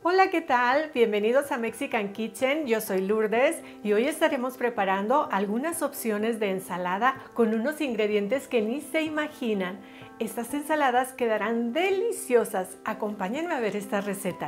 Hola, ¿qué tal? Bienvenidos a Mexican Kitchen, yo soy Lourdes y hoy estaremos preparando algunas opciones de ensalada con unos ingredientes que ni se imaginan. Estas ensaladas quedarán deliciosas, acompáñenme a ver estas recetas.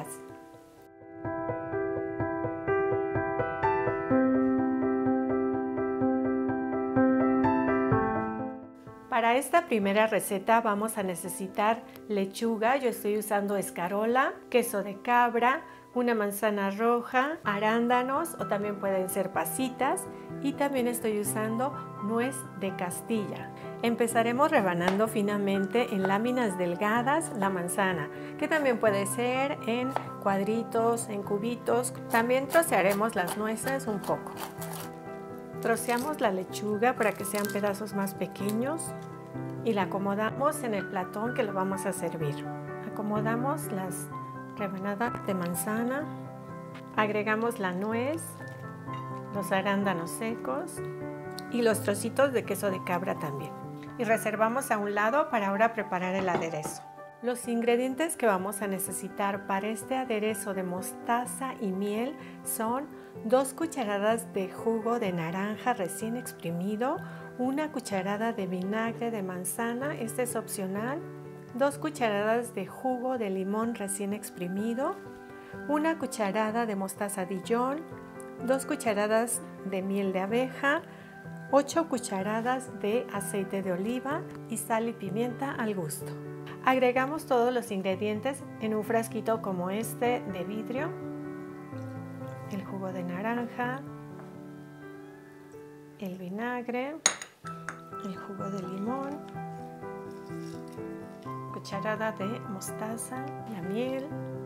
Para esta primera receta vamos a necesitar lechuga, yo estoy usando escarola, queso de cabra, una manzana roja, arándanos o también pueden ser pasitas y también estoy usando nuez de Castilla. Empezaremos rebanando finamente en láminas delgadas la manzana, que también puede ser en cuadritos, en cubitos. También trocearemos las nueces un poco. Troceamos la lechuga para que sean pedazos más pequeños y la acomodamos en el platón que lo vamos a servir. Acomodamos las rebanadas de manzana, agregamos la nuez, los arándanos secos y los trocitos de queso de cabra también. Y reservamos a un lado para ahora preparar el aderezo. Los ingredientes que vamos a necesitar para este aderezo de mostaza y miel son 2 cucharadas de jugo de naranja recién exprimido, 1 cucharada de vinagre de manzana, este es opcional, 2 cucharadas de jugo de limón recién exprimido, 1 cucharada de mostaza Dijon, 2 cucharadas de miel de abeja, 8 cucharadas de aceite de oliva y sal y pimienta al gusto. Agregamos todos los ingredientes en un frasquito como este de vidrio, el jugo de naranja, el vinagre, el jugo de limón, cucharada de mostaza, la miel,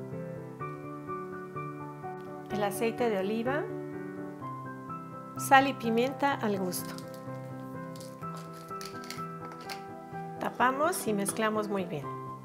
el aceite de oliva, sal y pimienta al gusto. Tapamos y mezclamos muy bien.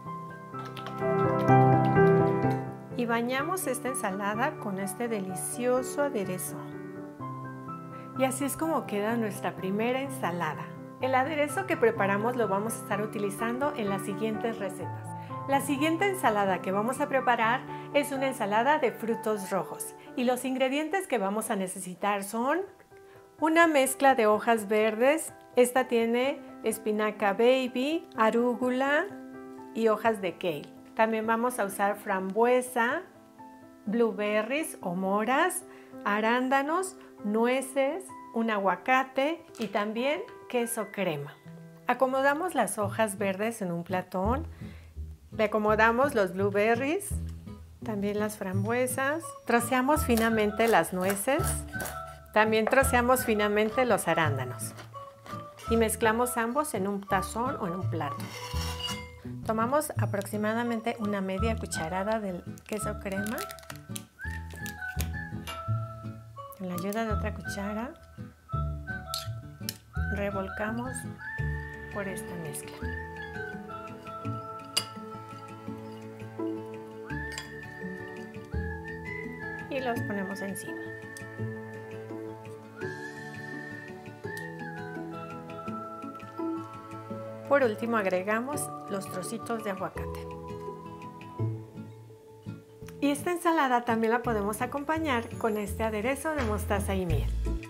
Y bañamos esta ensalada con este delicioso aderezo. Y así es como queda nuestra primera ensalada. El aderezo que preparamos lo vamos a estar utilizando en las siguientes recetas. La siguiente ensalada que vamos a preparar es una ensalada de frutos rojos. Y los ingredientes que vamos a necesitar son una mezcla de hojas verdes. Esta tiene espinaca baby, arúgula y hojas de kale. También vamos a usar frambuesa, blueberries o moras, arándanos, nueces, un aguacate y también queso crema. Acomodamos las hojas verdes en un platón, le acomodamos los blueberries, también las frambuesas, troceamos finamente las nueces, también troceamos finamente los arándanos y mezclamos ambos en un tazón o en un plato. Tomamos aproximadamente una media cucharada del queso crema, con la ayuda de otra cuchara revolcamos por esta mezcla. Y los ponemos encima. Por último agregamos los trocitos de aguacate. Y esta ensalada también la podemos acompañar con este aderezo de mostaza y miel.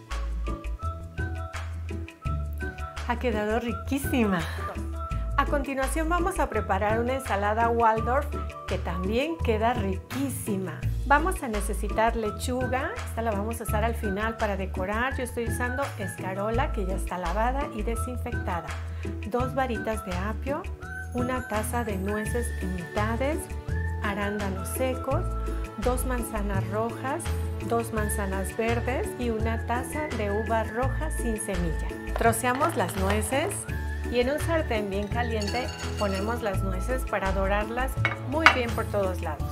Ha quedado riquísima. A continuación vamos a preparar una ensalada Waldorf que también queda riquísima. Vamos a necesitar lechuga, esta la vamos a usar al final para decorar. Yo estoy usando escarola que ya está lavada y desinfectada. 2 varitas de apio, 1 taza de nueces en mitades, arándanos secos, 2 manzanas rojas, 2 manzanas verdes y 1 taza de uvas rojas sin semilla. Troceamos las nueces y en un sartén bien caliente ponemos las nueces para dorarlas muy bien por todos lados.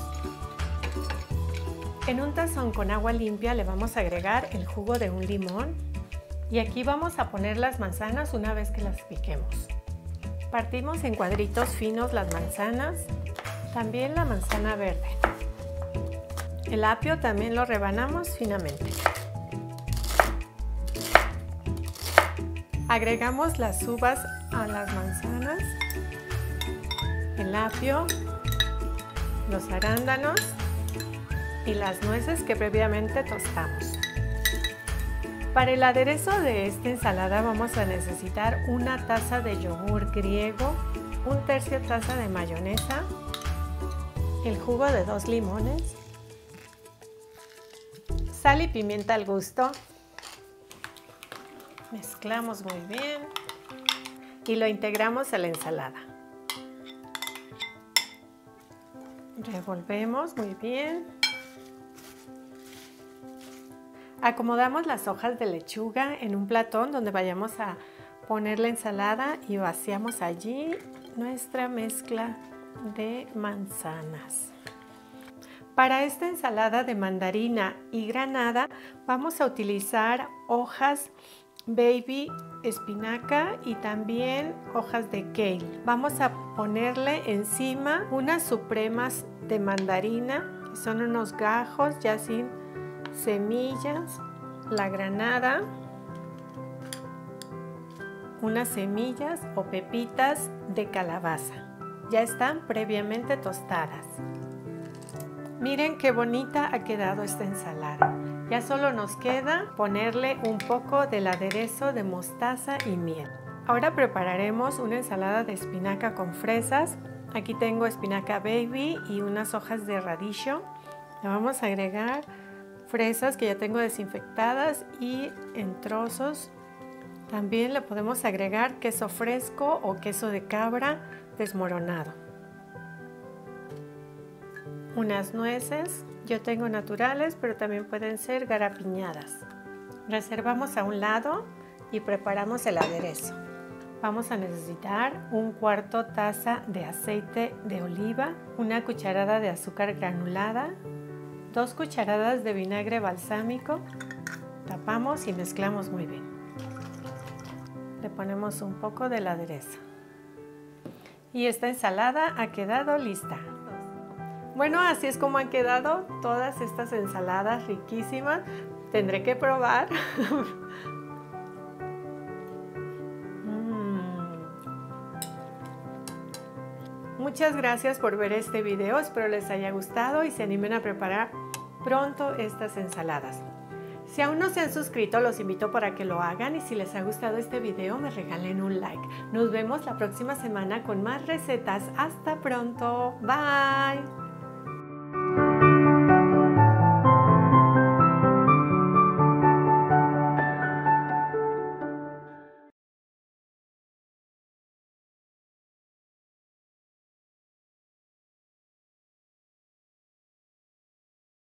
En un tazón con agua limpia le vamos a agregar el jugo de un limón y aquí vamos a poner las manzanas una vez que las piquemos. Partimos en cuadritos finos las manzanas, también la manzana verde. El apio también lo rebanamos finamente. Agregamos las uvas a las manzanas, el apio, los arándanos y las nueces que previamente tostamos. Para el aderezo de esta ensalada vamos a necesitar una taza de yogur griego, 1/3 taza de mayonesa, el jugo de 2 limones, sal y pimienta al gusto. Mezclamos muy bien y lo integramos a la ensalada. Revolvemos muy bien. Acomodamos las hojas de lechuga en un platón donde vayamos a poner la ensalada y vaciamos allí nuestra mezcla de manzanas. Para esta ensalada de mandarina y granada vamos a utilizar hojas baby espinaca y también hojas de kale. Vamos a ponerle encima unas supremas de mandarina, que son unos gajos ya sin semillas, la granada, unas semillas o pepitas de calabaza. Ya están previamente tostadas. Miren qué bonita ha quedado esta ensalada. Ya solo nos queda ponerle un poco del aderezo de mostaza y miel. Ahora prepararemos una ensalada de espinaca con fresas. Aquí tengo espinaca baby y unas hojas de radicchio. Le vamos a agregar fresas que ya tengo desinfectadas y en trozos. También le podemos agregar queso fresco o queso de cabra desmoronado. Unas nueces, yo tengo naturales, pero también pueden ser garapiñadas. Reservamos a un lado y preparamos el aderezo. Vamos a necesitar 1/4 taza de aceite de oliva, 1 cucharada de azúcar granulada, 2 cucharadas de vinagre balsámico. Tapamos y mezclamos muy bien. Le ponemos un poco del aderezo. Y esta ensalada ha quedado lista. Bueno, así es como han quedado todas estas ensaladas riquísimas. Tendré que probar. Muchas gracias por ver este video. Espero les haya gustado y se animen a preparar pronto estas ensaladas. Si aún no se han suscrito, los invito para que lo hagan y si les ha gustado este video me regalen un like. Nos vemos la próxima semana con más recetas. Hasta pronto. Bye.